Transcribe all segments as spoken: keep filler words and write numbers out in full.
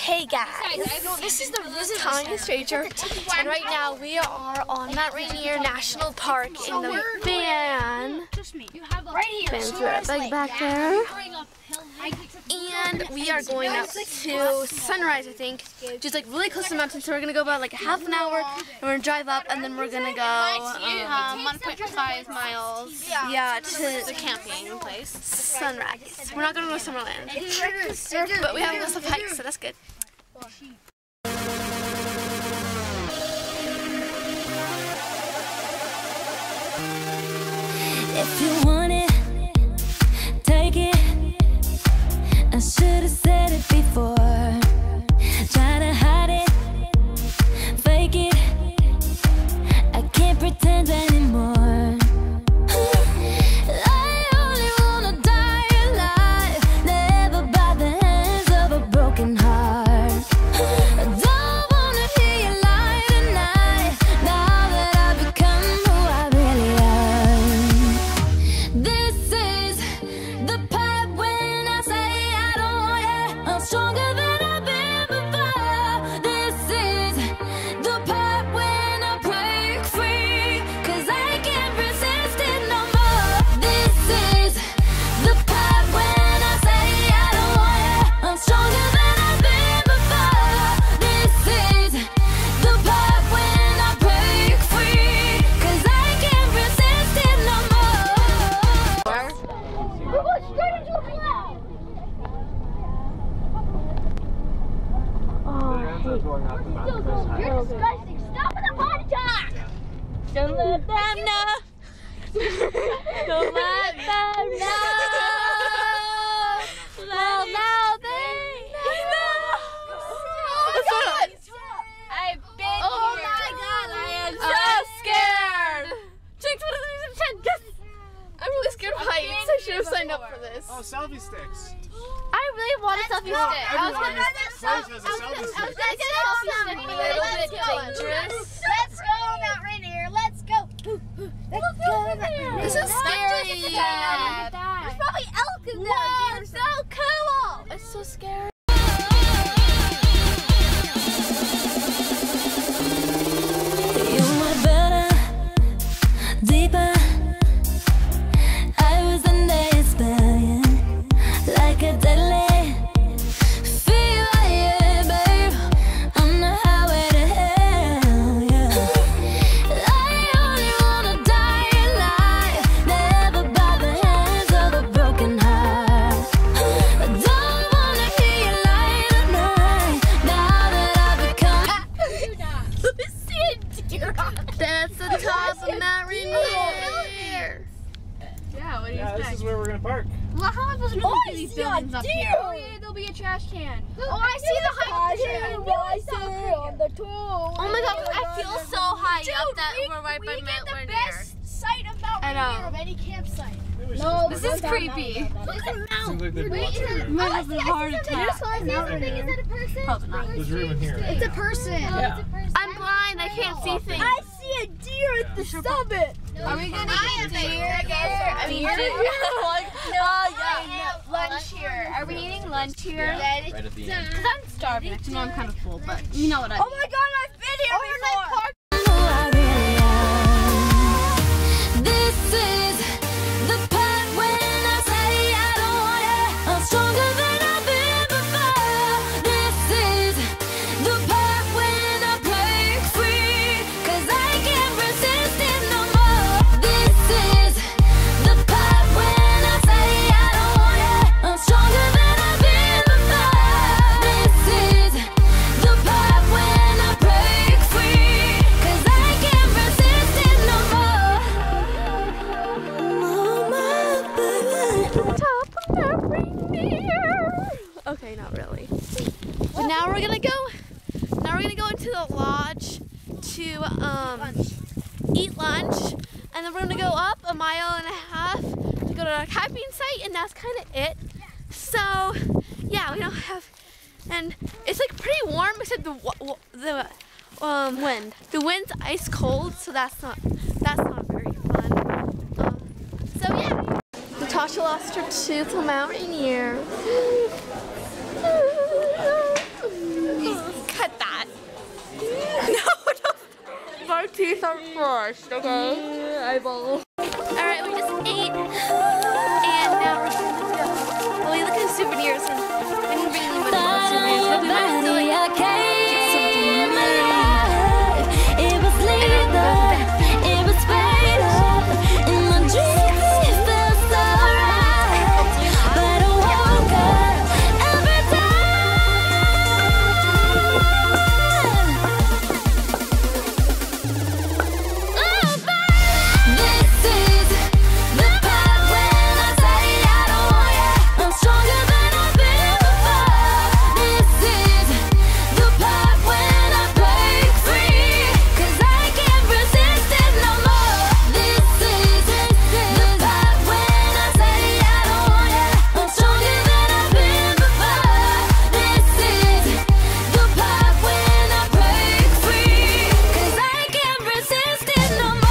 Hey guys, this is the Tanya Stranger, and right now we are on Mount Rainier National Park in the van. Right here. Van's right back, back there. And we are going up to Sunrise, I think, which is like really close to the mountain. So we're gonna go about like a half an hour, and we're gonna drive up, and then we're gonna go um, one point five miles, yeah, to the camping place, Sunrise. We're not gonna go to Summerland, but we have a list of hikes, so that's good. If you want it, take it. I should have said it before. Try to hide it, fake it. I can't pretend anymore. I only wanna die alive, never by the hands of a broken heart. I don't wanna hear you lie tonight, now that I've become who I really am. This is the part when I say I don't want you. I'm stronger than I've been before. This is the part when I break free, 'cause I can't resist it no more. This is the part when I say I don't want you. I'm stronger than I've been before. This is the part when I break free, 'cause I can't resist it no more. We're going straight into a cloud. You're disgusting. Stop with the potty talk. Don't let them know. Don't let them know. Well, now they know. Oh my God! I've been Oh here. my God, I am so so scared. Jinx, what is the ten? Yes. I'm really scared of heights. I should have signed up for this. Oh, selfie sticks. I really want a selfie go. stick. I was Everyone gonna is- get Grace has a selfie I was stick. gonna get a selfie stick, but a little bit dangerous. Let's go, Mount Rainier. Let's go. Let's go, Mount Rainier. This is scary. There's probably elk in there. Whoa, it's so cool. It's so scary. You were better, deeper. I was under your spell, yeah. Like a deadly fever, yeah, babe. On the highway to hell, yeah. I only wanna die alive, never by the hands of a broken heart. I don't wanna hear you lie tonight, now that I've become. That's the top of Mount Rainier. Yeah, what do you Yeah, this is where we're gonna park. Well, how am I supposed to know Oh, these yeah, buildings up dude. here? Oh, yeah, there'll be a trash can. Oh, I see the hike trail. on the tour. Oh my God, I feel so high up that we're right by Mount Rainier. Site of Mount I know. Rainier of any campsite. No, This is creepy. Seems like they've Wait, lost is it? room. Oh, I see, I see something. Is that a person? Probably not. There's room in here. It's a person. Yeah. I'm blind. I can't see things. I see a deer at the summit. Are we gonna I get am here, guys. I mean, Deer? like, No, yeah, lunch here. Are we eating lunch here? Right at the end. Because I'm starving. Actually, no, I'm kind of full, but you know what I mean. Oh my God, I've been here before. Who I really am. This is the part when I say I don't want you. I'm stronger than I've been before. This is the part when I break free, 'cause I can't resist it no more. This is the part when I say I don't want you. I'm stronger than I've been before. This is the part when I break free, 'cause I can't resist it no more. Oh my baby. Top of Mount Rainier. Okay, not really. But now we're gonna go. Now we're gonna go into the lodge to um eat lunch, and then we're gonna go up a mile and a half to go to our camping site, and that's kind of it. So yeah, we don't have, and it's like pretty warm except the wa- wa- the um wind. The wind's ice cold, so that's not that's not very fun. Um, so yeah. Natasha lost her tooth to Mount Rainier. first, okay? Eyeball. Alright, we just ate, and now we're going to go. Well, we look at the souvenirs, and we didn't bring any money for the souvenirs, but we wanted to like I get something. came alive. It was legal, it was straight up. In my dreams, it felt so right. But I woke up every time. This is the part when I say I don't want you. I'm stronger than I've been before. This is the part when I break free, 'cause I can't resist it no more. This is the part when I say I don't want you. I'm stronger than I've been before. This is the part when I break free, 'cause I can't resist it no more.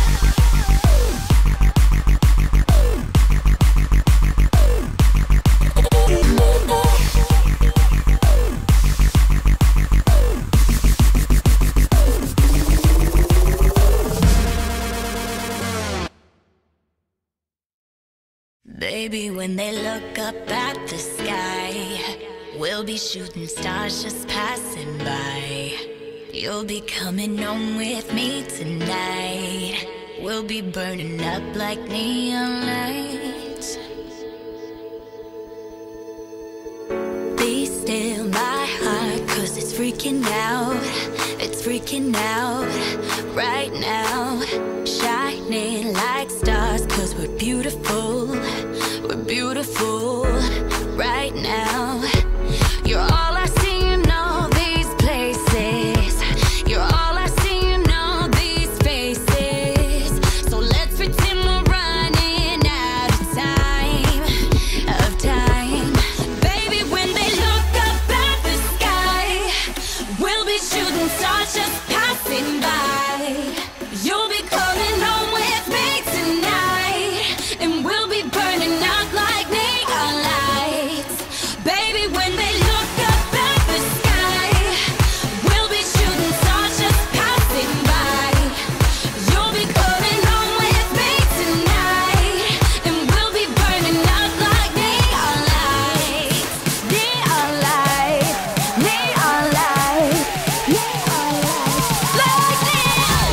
Baby, when they look up at the sky, we'll be shooting stars just passing by. You'll be coming home with me tonight. We'll be burning up like neon lights. Be still my heart, 'cause it's freaking out. It's freaking out right now. Shining like stars, 'cause we're beautiful. We're beautiful right now. You're all I see in all these places. You're all I see in all these faces. So let's pretend we're running out of time, of time. Baby, when they look up at the sky, we'll be shooting stars just passing by. You'll be coming home with me tonight, and we'll be burning up like neon lights. Baby, when they look up at the sky, we'll be shooting stars just passing by. You'll be coming home with me tonight, and we'll be burning up like neon lights. Neon lights, neon lights, neon lights, like neon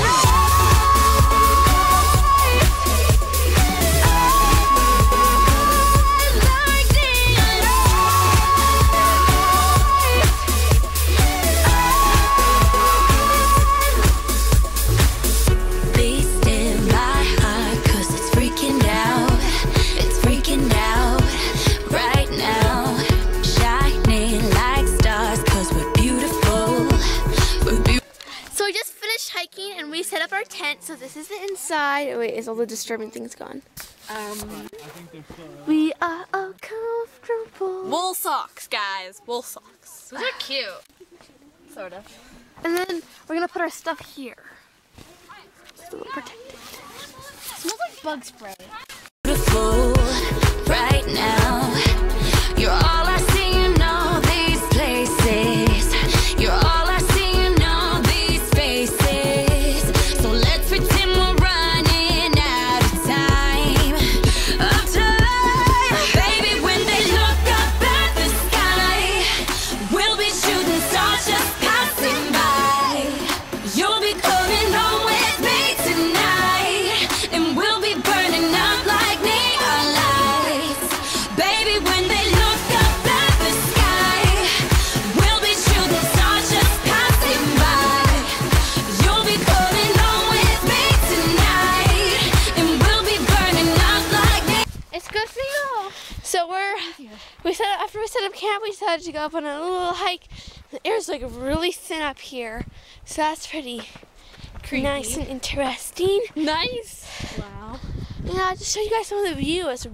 Be still my heart, 'cause it's freaking out. It's freaking out right now. Shining like stars, 'cause we're beautiful. We're beautiful. So we just finished hiking, and we set up our tent. So this is the inside. Oh, wait, is all the disturbing things gone? Um, we are all comfortable. Wool socks, guys. Wool socks. Those are cute. Sort of. And then we're gonna put our stuff here. So we'll protect it. Smells like bug spray. Beautiful right now. You're all I see in all these places. You're all I see in all these faces. So let's pretend we're running out of time, of time. Baby, when they look up at the sky, we'll be shooting stars just passing by. You'll be coming home with me tonight, and we'll be burning up like neon lights. Baby, when they look up at the sky, we'll be shooting stars just passing by. You'll be coming home with me tonight, and we'll be burning up like neon. It's good for you. So we're we set up, after we set up camp, we decided to go up on a little hike. The air's like really thin up here, so that's pretty nice and interesting. Nice. Wow. Yeah, I'll just show you guys some of the view. It's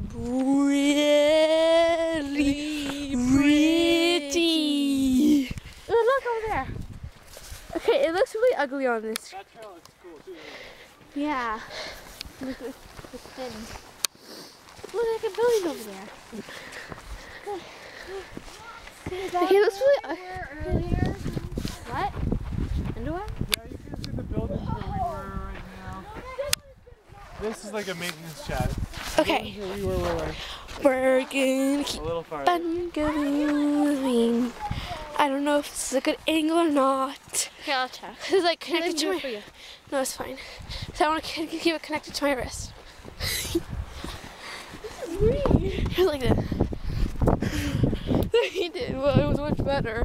really pretty. Oh, look over there. Okay, it looks really ugly on this. That trail looks cool too. Yeah. Look, it's, it's thin. Look, like a building over there. Okay, it looks really ugly. Earlier. What? Underwear? Yeah, you can see the buildings where we were right now. This is like a maintenance chat. Okay. We were, we were We're gonna keep a little farther. on going. I don't know if this is a good angle or not. Okay, I'll check. It's like connected to do it my. for you. No, it's fine. So I want to keep it connected to my wrist. It's like this. He did. Well, it was much better.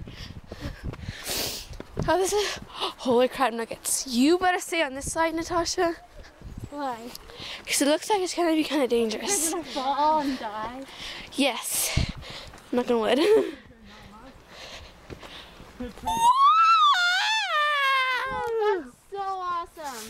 Oh, this is. Holy crab nuggets! You better stay on this side, Natasha. Why? Because it looks like it's gonna be kind of dangerous. You're gonna fall and die. Yes. I'm not gonna wood. That's so awesome.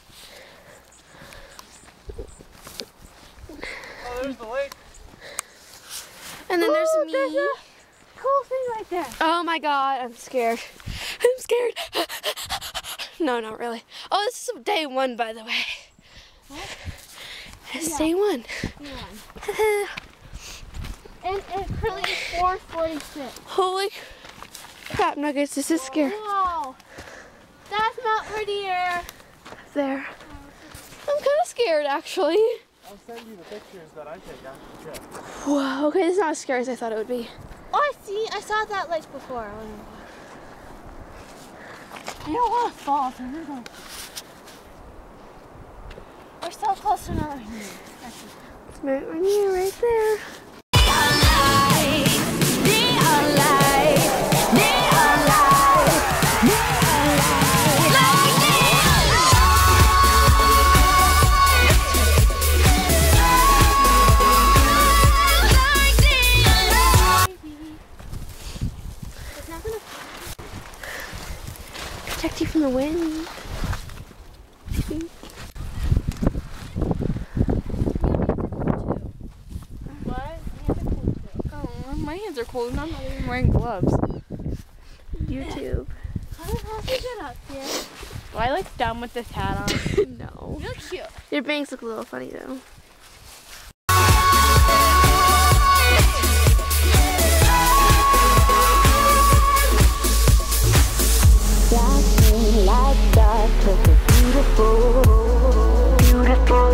Oh, there's the lake. And then there's Ooh, me. there's a cool thing right there. Oh my god, I'm scared. I'm scared. No, not really. Oh, this is day one, by the way. What? It's Yeah. day one. Yeah. And it currently is four forty-six. Holy crap nuggets, this is scary. Wow. That's Mount Rainier. There. I'm kind of scared, actually. I'll send you the pictures that I take after the trip. Whoa, okay, this is not as scary as I thought it would be. Oh, I see. I saw that lake before. I don't want to fall, so we're going. We're so close to Mount Rainier. It's Mount Rainier right there. Protect you from the wind. Oh, my hands are cold and I'm not even wearing gloves. YouTube. How the hell did you get up here? Do I look dumb with this hat on? No. You look cute. Your bangs look a little funny though. Like that, look beautiful, beautiful.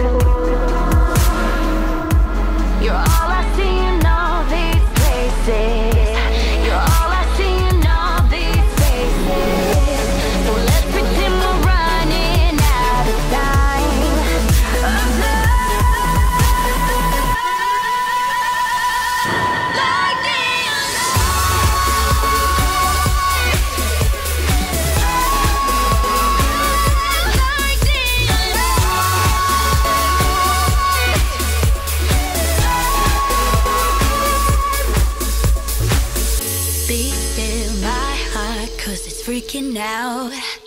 You're all I see in all these places. You're all I see in all these faces. So let's pretend we're running out of time. Like Be still, my heart, 'cause it's freaking out.